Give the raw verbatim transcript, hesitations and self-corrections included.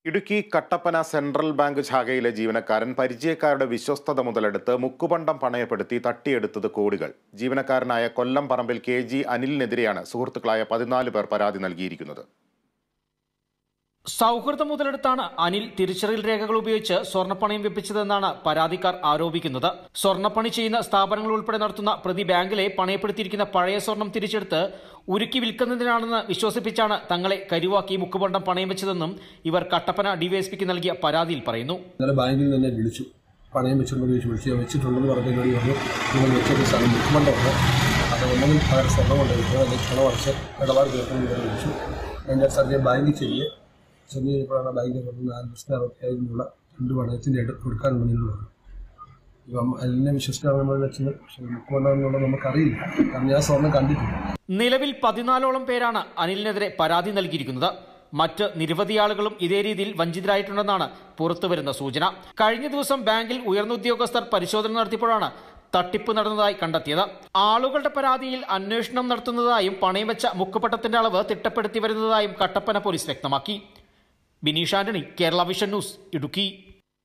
Idukki Kattappana central bank ശാഖയിലെ ജീവനക്കാരൻ പരിചയക്കാരുടെ വിശ്വസ്തത മുതലെടുത്ത് മുക്കുപണ്ടം പണയപ്പെടുത്തി തട്ടിയെടുത്തത് കോടികൾ. ജീവനക്കാരനായ കൊല്ലം പറമ്പിൽ കെ ജി അനിലിനെതിരെയാണ് സുഹൃത്തുക്കളായ പതിനാല് പേർ പരാതി നൽകിയിരിക്കുന്നത്. സൗഹൃദം മുതലെടുത്താണ് അനിൽ തിരിച്ചറിയൽ രേഖകൾ ഉപയോഗിച്ച് സ്വർണ്ണപ്പണയം വെപ്പിച്ചതെന്നാണ് പരാതിക്കാർ ആരോപിക്കുന്നത്. സ്വർണ്ണപ്പണി ചെയ്യുന്ന സ്ഥാപനങ്ങൾ ഉൾപ്പെടെ നടത്തുന്ന പ്രതി ബാങ്കിലെ പണയപ്പെടുത്തിയിരിക്കുന്ന പഴയ സ്വർണം തിരിച്ചെടുത്ത് ഉരുക്കി വിൽക്കുന്നതിനാണെന്ന് വിശ്വസിപ്പിച്ചാണ് തങ്ങളെ കരുവാക്കി മുക്കുപണ്ടം പണയം വെച്ചതെന്നും ഇവർ കട്ടപ്പന ഡിവൈഎസ്പിക്ക് നൽകിയ പരാതിയിൽ പറയുന്നു. ബാങ്കിൽ നിന്ന് വിളിച്ചു പണയം വെച്ചിട്ടുണ്ടെന്ന് വെച്ചിട്ടുണ്ടെന്ന് പറഞ്ഞു നിങ്ങൾ വെച്ചൊരു സ്ഥലം മുക്കുപണ്ടമാണ്, അത് ഒന്നെങ്കിൽ പകരം സ്വർണ്ണം കൊണ്ടുവയ്ക്കുക അല്ലെങ്കിൽ പണം അടച്ച് ഇടപാട് തീർക്കണമെന്ന് വിളിച്ചു. അതിൻ്റെ സർവേ ബാങ്കിൽ ചെല്ലുക ചെന്ന് കഴിഞ്ഞപ്പോഴാണ് ബാങ്കിൽ നാല് ലക്ഷത്തി അറുപത്തിയായിരത്തിനുള്ള രണ്ട് പണയത്തിൻ്റെ ഇട കൊടുക്കാനുണ്ടെന്ന് പറഞ്ഞു. ഇപ്പം അതിനെ വിശ്വസിക്കാമെന്ന് വെച്ചാൽ പക്ഷേ മുക്കുപണ്ടമെന്നുള്ളത് നമുക്കറിയില്ല, കാരണം ഞാൻ സ്വർണ്ണം കണ്ടിട്ടില്ല. നിലവിൽ പതിനാലോളം പേരാണ് അനിലിനെതിരെ പരാതി നൽകിയിരിക്കുന്നത്. മറ്റ് നിരവധി ആളുകളും ഇതേ രീതിയിൽ വഞ്ചിതരായിട്ടുണ്ടെന്നാണ് പുറത്തുവരുന്ന സൂചന. കഴിഞ്ഞ ദിവസം ബാങ്കിൽ ഉയർന്ന ഉദ്യോഗസ്ഥർ പരിശോധന നടത്തിയപ്പോഴാണ് തട്ടിപ്പ് നടന്നതായി കണ്ടെത്തിയത്. ആളുകളുടെ പരാതിയിൽ അന്വേഷണം നടത്തുന്നതായും പണയം വെച്ച മുക്കുപണ്ടത്തിന്റെ അളവ് തിട്ടപ്പെടുത്തി വരുന്നതായും കട്ടപ്പന പോലീസ് വ്യക്തമാക്കി. Bineesh Antony, Kerala Vision News, Idukki.